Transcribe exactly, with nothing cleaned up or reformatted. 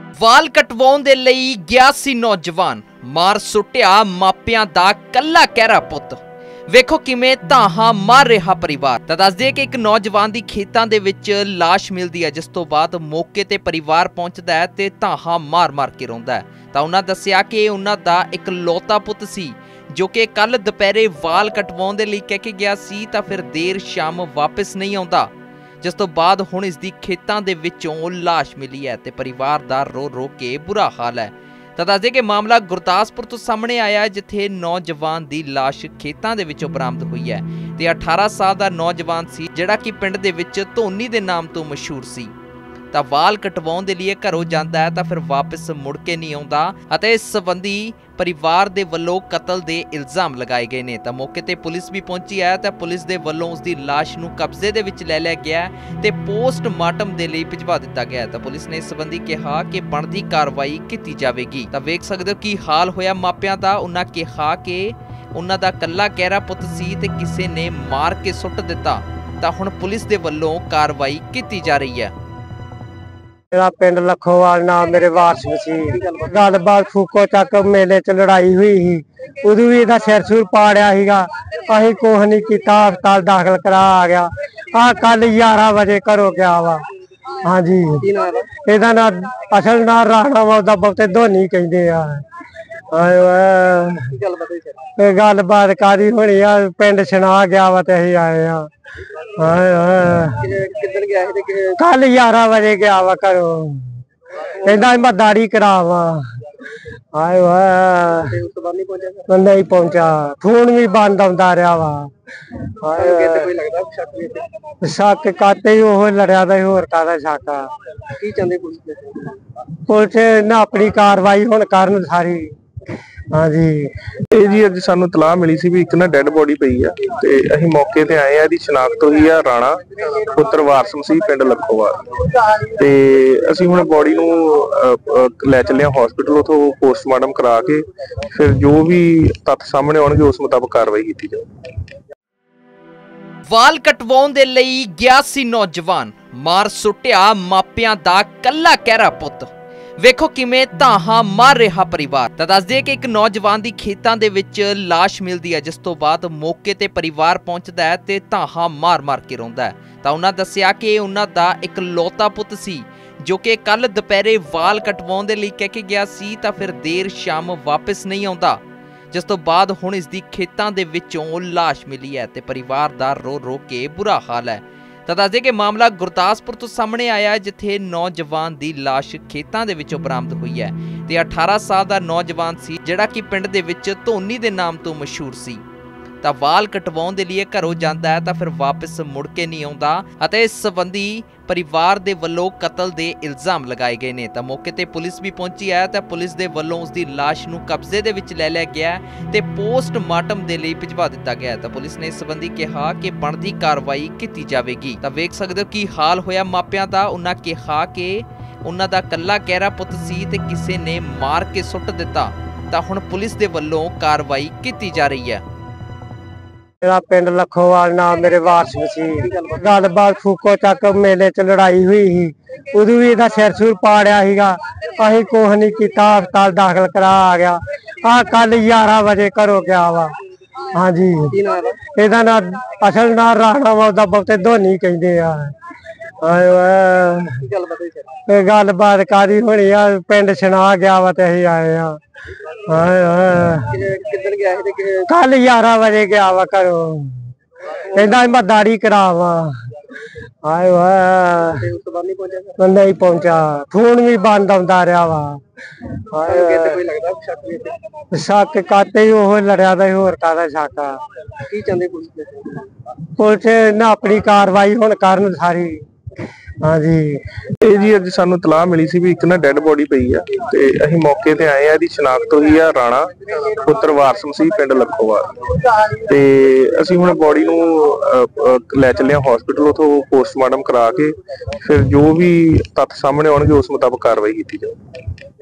ਵਾਲ ਕਟਵਾਉਣ ਦੇ ਲਈ ਗਿਆ ਸੀ ਨੌਜਵਾਨ, ਮਾਰ ਸੁੱਟਿਆ ਮਾਪਿਆਂ ਦਾ ਕੱਲਾ ਕਹਿਰਾ ਪੁੱਤ। ਵੇਖੋ ਕਿਵੇਂ ਧਾਹਾਂ ਮਾਰ ਰਿਹਾ ਪਰਿਵਾਰ। ਤਾਂ ਦੱਸ ਦਈਏ ਕਿ ਇੱਕ ਨੌਜਵਾਨ ਦੀ ਖੇਤਾਂ ਦੇ ਵਿੱਚ ਲਾਸ਼ ਮਿਲਦੀ ਹੈ, ਜਿਸ ਤੋਂ ਬਾਅਦ ਮੌਕੇ ਤੇ ਪਰਿਵਾਰ ਪਹੁੰਚਦਾ ਹੈ ਤੇ ਧਾਹਾਂ ਮਾਰ-ਮਾਰ ਕੇ ਰੋਂਦਾ ਹੈ। ਤਾਂ ਉਹਨਾਂ ਦੱਸਿਆ ਕਿ ਇਹ ਉਹਨਾਂ ਦਾ ਇੱਕ ਲੌਤਾ ਪੁੱਤ ਸੀ, ਜੋ ਕਿ ਕੱਲ ਦੁਪਹਿਰੇ ਵਾਲ ਕਟਵਾਉਣ ਦੇ ਲਈ ਕਹਿ ਕੇ ਗਿਆ ਸੀ, ਤਾਂ ਫਿਰ ਦੇਰ ਸ਼ਾਮ ਵਾਪਸ ਨਹੀਂ ਆਉਂਦਾ, ਜਿਸ ਤੋਂ ਬਾਅਦ ਹੁਣ ਇਸ ਦੀ ਖੇਤਾਂ ਦੇ ਵਿੱਚੋਂ ਲਾਸ਼ ਮਿਲੀ ਹੈ ਤੇ ਪਰਿਵਾਰ ਦਾ ਰੋ ਰੋ ਕੇ ਬੁਰਾ ਹਾਲ ਹੈ। ਤਾਂ ਦੱਸਦੇ ਕਿ ਮਾਮਲਾ ਗੁਰਦਾਸਪੁਰ ਤੋਂ ਸਾਹਮਣੇ ਆਇਆ, ਜਿੱਥੇ ਨੌਜਵਾਨ ਦੀ ਲਾਸ਼ ਖੇਤਾਂ ਦੇ ਵਿੱਚੋਂ ਬਰਾਮਦ ਹੋਈ ਹੈ ਤੇ ਅਠਾਰਾਂ ਸਾਲ ਦਾ ਨੌਜਵਾਨ ਸੀ, ਜਿਹੜਾ ਕਿ ਪਿੰਡ ਦੇ ਵਿੱਚ ਧੋਨੀ ਦੇ ਨਾਮ ਤੋਂ ਮਸ਼ਹੂਰ ਸੀ। ਤਾਂ ਵਾਲ ਕਟਵਾਉਣ ਦੇ ਲਈ ਘਰੋਂ ਜਾਂਦਾ ਹੈ ਤਾਂ ਫਿਰ ਵਾਪਸ ਮੁੜ ਕੇ ਨਹੀਂ ਆਉਂਦਾ ਅਤੇ ਇਸ ਸੰਬੰਧੀ ਪਰਿਵਾਰ ਦੇ ਵੱਲੋਂ ਕਤਲ ਦੇ ਇਲਜ਼ਾਮ ਲਗਾਏ ਗਏ ਨੇ। ਤਾਂ ਮੌਕੇ ਤੇ ਪੁਲਿਸ ਵੀ ਪਹੁੰਚੀ ਹੈ ਤਾਂ ਪੁਲਿਸ ਦੇ ਵੱਲੋਂ ਉਸ ਦੀ ਲਾਸ਼ ਨੂੰ ਕਬਜ਼ੇ ਦੇ ਵਿੱਚ ਲੈ ਲਿਆ ਗਿਆ ਤੇ ਪੋਸਟਮਾਰਟਮ ਦੇ ਲਈ ਭਿਜਵਾ ਦਿੱਤਾ ਗਿਆ। ਤਾਂ ਪੁਲਿਸ ਨੇ ਇਸ ਸੰਬੰਧੀ ਕਿਹਾ ਕਿ ਬਣਦੀ ਕਾਰਵਾਈ ਕੀਤੀ ਜਾਵੇਗੀ। ਤਾਂ ਵੇਖ ਸਕਦੇ ਹੋ ਕੀ ਹਾਲ ਹੋਇਆ ਮਾਪਿਆਂ ਦਾ। ਉਹਨਾਂ ਕਿਹਾ ਕਿ ਉਹਨਾਂ ਦਾ ਕੱਲਾ ਕਹਿਰਾ ਪੁੱਤ ਸੀ ਤੇ ਕਿਸੇ ਨੇ ਮਾਰ ਕੇ ਸੁੱਟ ਦਿੱਤਾ। ਤਾਂ ਹੁਣ ਪੁਲਿਸ ਦੇ ਵੱਲੋਂ ਕਾਰਵਾਈ ਕੀਤੀ ਜਾ ਰਹੀ ਹੈ। मेरा पिंड लखोवाल नाम मेरे वारस सी गलबात फूको तक मेले च लड़ाई हुई ही, उदू भी इहदा सिर सुर पाड़िया सीगा। असीं कुछ नहीं कीता, हस्पताल दाखिल करा आ गया। आ कल ग्यारह बजे घरों गया वा। हाँ जी, इहदा ना असल ना राणा वा, उहदा बहुते धोनी कहंदे आ। गलबात कादी होनी आ, पिंड सुना गया वा ते असीं आए आ। कल ग्यारह बजे गया वा घरों, कहंदा मैं दाड़ी करावा। हाय वाह, नहीं पहुंचा, फोन भी बंद आंदा रहा वा। शक काते ही ओह लड़िया दा, होर काहदा शक आ। पुलिस ना अपनी कार्रवाई हुण करन सारी। हाँ जी, ਇਹ ਜੀ ਅੱਜ ਸਾਨੂੰ ਤਲਾਹ ਮਿਲੀ ਸੀ ਵੀ ਇੱਕ ਨਾ ਡੈੱਡ ਬੋਡੀ ਪਈ ਆ ਤੇ ਅਸੀਂ ਮੌਕੇ ਤੇ ਆਏ ਆ। ਇਹਦੀ ਸ਼ਨਾਖਤ ਹੋਈ ਆ ਰਾਣਾ ਪੁੱਤਰ ਵਾਰਸ ਮਸੀਹ ਪਿੰਡ ਲੱਖੋਵਾਲ ਤੇ ਅਸੀਂ ਹੁਣ ਬੋਡੀ ਨੂੰ ਲੈ ਚੱਲੇ ਆ ਹਸਪੀਟਲ। ਉਥੋਂ ਪੋਸਟਮਾਰਟਮ ਕਰਾ ਕੇ ਫਿਰ ਜੋ ਵੀ ਤੱਥ ਸਾਹਮਣੇ ਆਉਣਗੇ ਉਸ ਮੁਤਾਬਕ ਕਾਰਵਾਈ ਕੀਤੀ ਜਾਊਗੀ। ਵਾਲ ਕਟਵਾਉਣ ਦੇ ਲਈ ਗਿਆ ਸੀ ਨੌਜਵਾਨ, ਮਾਰ ਸੁੱਟਿਆ ਮਾਪਿਆਂ ਦਾ ਕੱਲਾ ਕਹਿਰਾ ਪੁੱਤ। ਵੇਖੋ ਕਿਵੇਂ ਧਾਹਾਂ ਮਾਰ ਰਿਹਾ ਪਰਿਵਾਰ। ਤਾਂ ਦੱਸ ਦਈਏ ਕਿ ਇੱਕ ਨੌਜਵਾਨ ਦੀ ਖੇਤਾਂ ਦੇ ਵਿੱਚ ਲਾਸ਼ ਮਿਲਦੀ ਹੈ, ਜਿਸ ਤੋਂ ਬਾਅਦ ਮੌਕੇ ਤੇ ਪਰਿਵਾਰ ਪਹੁੰਚਦਾ ਹੈ ਤੇ ਧਾਹਾਂ ਮਾਰ-ਮਾਰ ਕੇ ਰੋਂਦਾ ਹੈ। ਤਾਂ ਉਹਨਾਂ ਦੱਸਿਆ ਕਿ ਇਹ ਉਹਨਾਂ ਦਾ ਇੱਕ ਲੌਤਾ ਪੁੱਤ ਸੀ, ਜੋ ਕਿ ਕੱਲ ਦੁਪਹਿਰੇ ਵਾਲ ਕਟਵਾਉਣ ਦੇ ਲਈ ਕਹਿ ਕੇ ਗਿਆ ਸੀ, ਤਾਂ ਫਿਰ ਦੇਰ ਸ਼ਾਮ ਵਾਪਸ ਨਹੀਂ ਆਉਂਦਾ, ਜਿਸ ਤੋਂ ਬਾਅਦ ਹੁਣ ਇਸ ਦੀ ਖੇਤਾਂ ਦੇ ਵਿੱਚੋਂ ਲਾਸ਼ ਮਿਲੀ ਹੈ ਤੇ ਪਰਿਵਾਰ ਦਾ ਰੋ ਰੋ ਕੇ ਬੁਰਾ ਹਾਲ ਹੈ। ਤਾਂ ਦੱਸਦੇ ਕਿ ਮਾਮਲਾ ਗੁਰਦਾਸਪੁਰ ਤੋਂ ਸਾਹਮਣੇ ਆਇਆ, ਜਿੱਥੇ ਨੌਜਵਾਨ ਦੀ ਲਾਸ਼ ਖੇਤਾਂ ਦੇ ਵਿੱਚੋਂ ਬਰਾਮਦ ਹੋਈ ਹੈ ਤੇ ਅਠਾਰਾਂ ਸਾਲ ਦਾ ਨੌਜਵਾਨ ਸੀ, ਜਿਹੜਾ ਕਿ ਪਿੰਡ ਦੇ ਵਿੱਚ ਧੋਨੀ ਦੇ ਨਾਮ ਤੋਂ ਮਸ਼ਹੂਰ ਸੀ। ਤਾਂ ਵਾਲ ਕਟਵਾਉਣ ਦੇ ਲਈ ਘਰੋਂ ਜਾਂਦਾ ਹੈ ਤਾਂ ਫਿਰ ਵਾਪਸ ਮੁੜ ਕੇ ਨਹੀਂ ਆਉਂਦਾ ਅਤੇ ਇਸ ਸੰਬੰਧੀ ਪਰਿਵਾਰ ਦੇ ਵੱਲੋਂ ਕਤਲ ਦੇ ਇਲਜ਼ਾਮ ਲਗਾਏ ਗਏ ਨੇ। ਤਾਂ ਮੌਕੇ ਤੇ ਪੁਲਿਸ ਵੀ ਪਹੁੰਚੀ ਹੈ ਤਾਂ ਪੁਲਿਸ ਦੇ ਵੱਲੋਂ ਉਸ ਦੀ ਲਾਸ਼ ਨੂੰ ਕਬਜ਼ੇ ਦੇ ਵਿੱਚ ਲੈ ਲਿਆ ਗਿਆ ਤੇ ਪੋਸਟਮਾਰਟਮ ਦੇ ਲਈ ਭਿਜਵਾ ਦਿੱਤਾ ਗਿਆ। ਤਾਂ ਪੁਲਿਸ ਨੇ ਇਸ ਸੰਬੰਧੀ ਕਿਹਾ ਕਿ ਬਣਦੀ ਕਾਰਵਾਈ ਕੀਤੀ ਜਾਵੇਗੀ। ਤਾਂ ਵੇਖ ਸਕਦੇ ਹੋ ਕੀ ਹਾਲ ਹੋਇਆ ਮਾਪਿਆਂ ਦਾ। ਉਹਨਾਂ ਕਿਹਾ ਕਿ ਉਹਨਾਂ ਦਾ ਕੱਲਾ ਕਹਿਰਾ ਪੁੱਤ ਸੀ ਤੇ ਕਿਸੇ ਨੇ ਮਾਰ ਕੇ ਸੁੱਟ ਦਿੱਤਾ। ਤਾਂ ਹੁਣ ਪੁਲਿਸ ਦੇ ਵੱਲੋਂ ਕਾਰਵਾਈ ਕੀਤੀ ਜਾ ਰਹੀ ਹੈ। मेरा पिंड लखोवाल नाम मेरे वारस सी गलबात फूको तक मेले च लड़ाई हुई ही, उदू भी इहदा सिर सुर पाड़िया सीगा। असीं कुछ नहीं कीता, हस्पताल दाखिल करा आ गया। आ कल ग्यारह बजे घरों गया वा। हाँ जी, इहदा ना असल ना राणा वा, उहदा बहुते धोनी कहंदे आ। गलबात कादी होनी आ, पिंड सुना गया वा ते असीं आए आ। कल ग्यारह बजे गया वा घरों, कहंदा मैं दाड़ी करावा। हाय वाह, नहीं पहुंचा, फोन भी बंद आंदा रहा वा। शक काते ही ओह लड़िया दा, होर काहदा शक आ। पुलिस ना अपनी कार्रवाई हुण करन सारी। हाँ जी, ਇਹ ਜੀ ਅੱਜ ਸਾਨੂੰ ਤਲਾਹ ਮਿਲੀ ਸੀ ਵੀ ਇੱਕ ਨਾ ਡੈੱਡ ਬੋਡੀ ਪਈ ਆ ਤੇ ਅਸੀਂ ਮੌਕੇ ਤੇ ਆਏ ਆ। ਇਹਦੀ ਸ਼ਨਾਖਤ ਹੋਈ ਆ ਰਾਣਾ ਪੁੱਤਰ ਵਾਰਸ ਮਸੀਹ ਪਿੰਡ ਲੱਖੋਵਾਲ ਤੇ ਅਸੀਂ ਹੁਣ ਬੋਡੀ ਨੂੰ ਲੈ ਚੱਲੇ ਆ ਹਸਪੀਟਲ। ਉਥੋਂ ਪੋਸਟਮਾਰਟਮ ਕਰਾ ਕੇ ਫਿਰ ਜੋ ਵੀ ਤੱਥ ਸਾਹਮਣੇ ਆਉਣਗੇ ਉਸ ਮੁਤਾਬਕ ਕਾਰਵਾਈ ਕੀਤੀ ਜਾਊਗੀ।